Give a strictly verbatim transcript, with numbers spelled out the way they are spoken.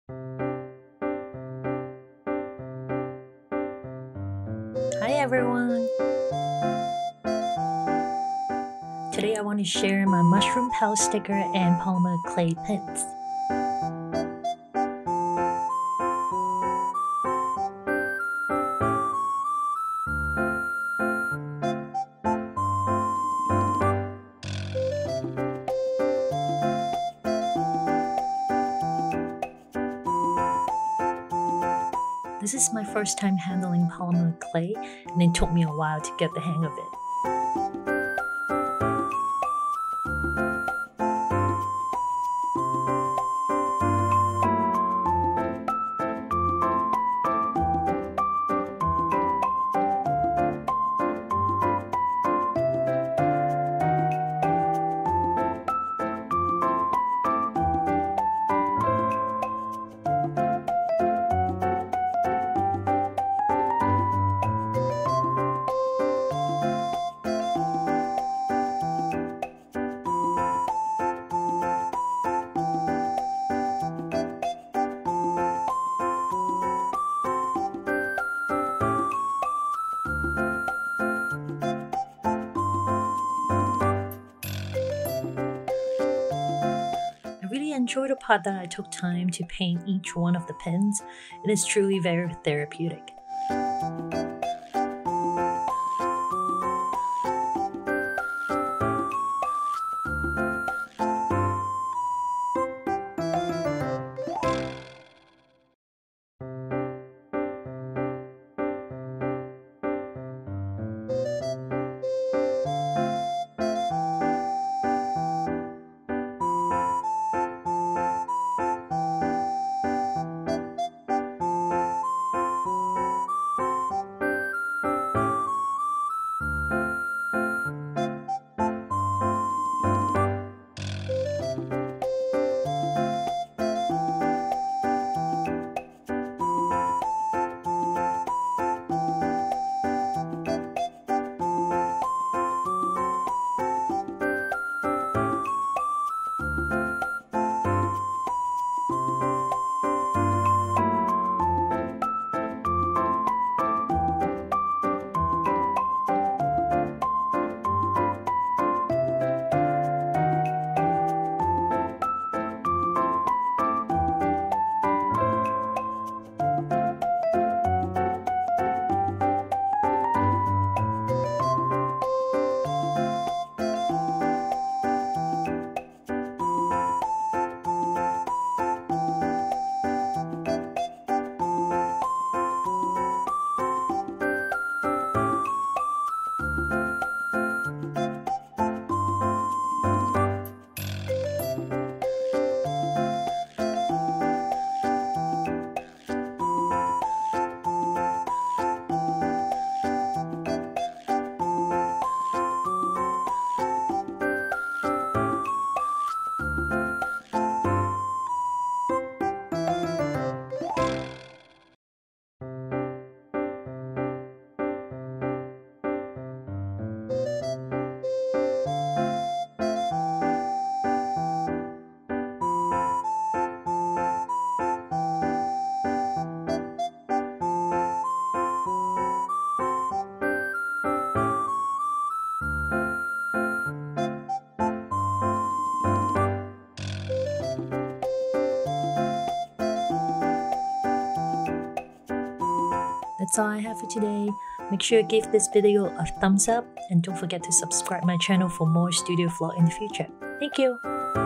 Hi everyone! Today I want to share my mushroom pal sticker and polymer clay pins. This is my first time handling polymer clay, and it took me a while to get the hang of it. I really enjoy the part that I took time to paint each one of the pins. It is truly very therapeutic. That's all I have for today. Make sure you give this video a thumbs up and don't forget to subscribe my channel for more studio vlog in the future. Thank you!